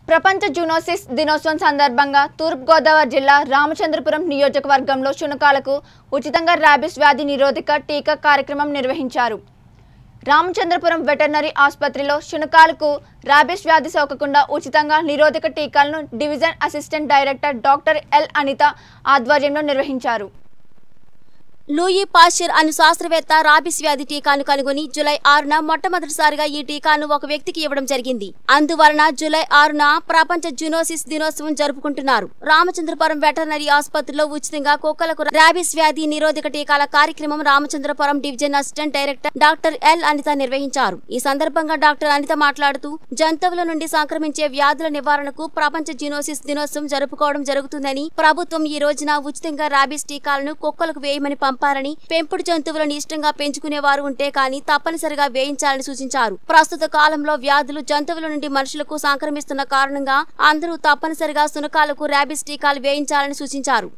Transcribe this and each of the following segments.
ప్రపంచ జూనోసిస్ దినోత్సవం సందర్భంగా తూర్పు గోదావరి జిల్లా రామచంద్రపురం నియోజకవర్గంలో శునకాలకు ఉచితంగా ర్యాబిస్ వ్యాధి నిరోధక టీకా కార్యక్రమం నిర్వహించారు. రామచంద్రపురం వెటర్నరీ ఆసుపత్రిలో శునకాలకు ర్యాబిస్ వ్యాధి సోకకుండా ఉచితంగా నిరోధక టీకాలను division assistant director doctor L Anitha ఆధ్వర్యంలో నిర్వహించారు. లూయి పాశ్చర్ అను శాస్త్రవేత్త రాబిస్ వ్యాధి టీకాను కనుగొని జూలై 6న మొట్టమొదటిసారిగా ఈ టీకాను ఒక వ్యక్తికి ఇవ్వడం జరిగింది. అందువలన జూలై 6న ప్రపంచ జూనోసిస్ దినోత్సవం జరుపుకుంటున్నారు. రామచంద్రపురం వెటర్నరీ ఆసుపత్రిలో ఉచితంగా కుక్కలకు రాబిస్ వ్యాధి నిరోధక టీకాల కార్యక్రమం Ramachandrapuram division assistant director doctor L Anitha నిర్వహించారు. ఈ సందర్భంగా డాక్టర్ అనిత మాట్లాడుతూ జంతువుల నుండి సంక్రమించే వ్యాధుల నివారణకు ప్రపంచ జూనోసిస్ దినోత్సవం జరుపుకోవడం జరుగుతుందని, ప్రభుత్వం ఈ రోజున ఉచితంగా రాబిస్ టీకాలను కుక్కలకు వేయమని పంపారని, పెంపుడు జంతువులను ఇష్టంగా పెంచుకునేవారు ఉంటే కానీ తప్పనిసరిగా వేయించాలని సూచించారు. ప్రస్తుత కాలంలో వ్యాధులు జంతువుల నుండి మనుషులకు సంక్రమిస్తున్న కారణంగా అందరూ తప్పనిసరిగా శునకాలకు రాబిస్ టీకాలు వేయించాలని సూచించారు.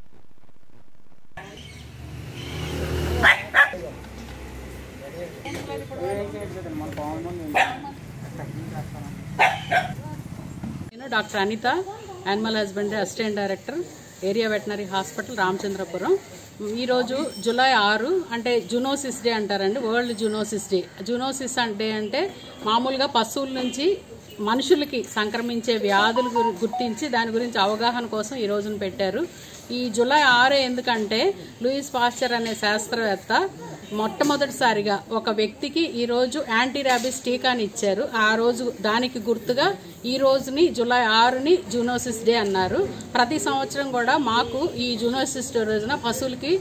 Doctor Anitha, animal husbandry assistant director, area veterinary hospital Ramachandrapuram. ఈరోజు జూలై 6 అంటే జూనోసిస్ డే అంటారండి, వరల్డ్ జూనోసిస్ డే. జూనోసిస్ అంటే మామూలుగా పశువుల నుంచి మనుషులకి సంక్రమించే వ్యాధులు గుర్తించి దాని గురించి అవగాహన కోసం ఈ రోజున పెట్టారు. ఈ జూలై 6 ఎందుకంటే లూయిస్ పాశ్చర్ అనే శాస్త్రవేత్త మొట్టమొదటిసారిగా ఒక వ్యక్తికి ఈరోజు యాంటీ ర్యాబిస్ టీకాని ఇచ్చారు. ఆ రోజు దానికి గుర్తుగా ఈ రోజుని జూలై 6ని జూనోసిస్ డే అన్నారు. ప్రతి సంవత్సరం కూడా మాకు ఈ జూనోసిస్ డే రోజున పశువులకి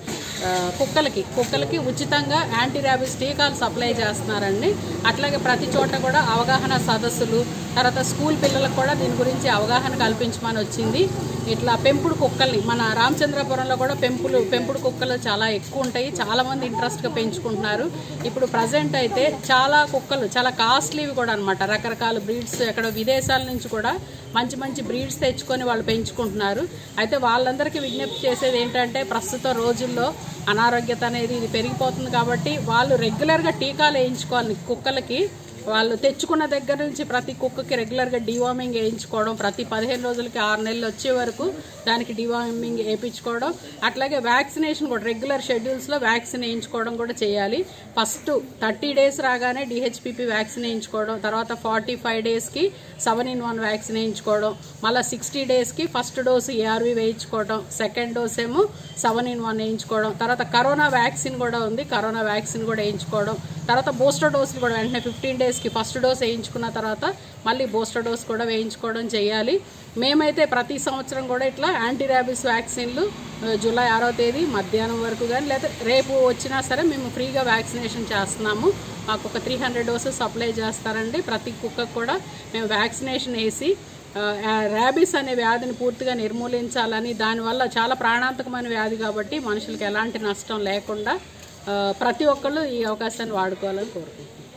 కుక్కలకి ఉచితంగా యాంటీ ర్యాబిస్ టీకాలు సప్లై చేస్తున్నారండి. అట్లాగే ప్రతి చోట కూడా అవగాహన సదస్సులు, తర్వాత స్కూల్ పిల్లలకు కూడా దీని గురించి అవగాహన కల్పించమని వచ్చింది. ఇట్లా పెంపుడు కుక్కల్ని మన రామచంద్రపురంలో కూడా పెంపుడు కుక్కలు చాలా ఎక్కువ ఉంటాయి, చాలా మంది ఇంట్రెస్ట్గా పెంచుకుంటున్నారు. ఇప్పుడు ప్రజెంట్ అయితే చాలా కుక్కలు చాలా కాస్ట్లీవి కూడా అనమాట, రకరకాల బ్రీడ్స్ ఎక్కడో విదేశాల నుంచి కూడా మంచి బ్రీడ్స్ తెచ్చుకొని వాళ్ళు పెంచుకుంటున్నారు. అయితే వాళ్ళందరికీ విజ్ఞప్తి చేసేది ఏంటంటే ప్రస్తుత రోజుల్లో అనారోగ్యత అనేది ఇది పెరిగిపోతుంది కాబట్టి వాళ్ళు రెగ్యులర్గా టీకాలు వేయించుకోవాలి. కుక్కలకి వాళ్ళు తెచ్చుకున్న దగ్గర నుంచి ప్రతి కుక్కకి రెగ్యులర్గా డివార్మింగ్ వేయించుకోవడం, ప్రతి 15 రోజులకి 6 నెలలు వచ్చే వరకు దానికి డివార్మింగ్ వేయించుకోవడం, అట్లాగే వ్యాక్సినేషన్ కూడా రెగ్యులర్ షెడ్యూల్స్లో వ్యాక్సిన్ వేయించుకోవడం కూడా చేయాలి. ఫస్ట్ 30 డేస్ రాగానే DHPP వ్యాక్సిన్ వేయించుకోవడం, తర్వాత 45 డేస్కి 7-in-1 వ్యాక్సిన్ వేయించుకోవడం, మళ్ళీ 60 డేస్కి ఫస్ట్ డోసు ARV వేయించుకోవడం, సెకండ్ డోస్ ఏమో 7-in-1 వేయించుకోవడం, తర్వాత కరోనా వ్యాక్సిన్ కూడా ఉంది, కరోనా వ్యాక్సిన్ కూడా వేయించుకోవడం, తర్వాత బూస్టర్ డోసులు కూడా వెంటనే 15 డేస్కి ఫస్ట్ డోస్ వేయించుకున్న తర్వాత మళ్ళీ బూస్టర్ డోస్ కూడా వేయించుకోవడం చేయాలి. మేమైతే ప్రతి సంవత్సరం కూడా ఇట్లా యాంటీ ర్యాబిస్ వ్యాక్సిన్లు జూలై 6వ తేదీ మధ్యాహ్నం వరకు కానీ లేదా రేపు వచ్చినా సరే మేము ఫ్రీగా వ్యాక్సినేషన్ చేస్తున్నాము. మాకు ఒక 300 డోసెస్ సప్లై చేస్తారండి. ప్రతి కుక్కకు కూడా మేము వ్యాక్సినేషన్ వేసి ర్యాబిస్ అనే వ్యాధిని పూర్తిగా నిర్మూలించాలని, దానివల్ల చాలా ప్రాణాంతకమైన వ్యాధి కాబట్టి మనుషులకు ఎలాంటి నష్టం లేకుండా ప్రతి ఒక్కళ్ళు ఈ అవకాశాన్ని వాడుకోవాలని కోరుకుంటున్నాం.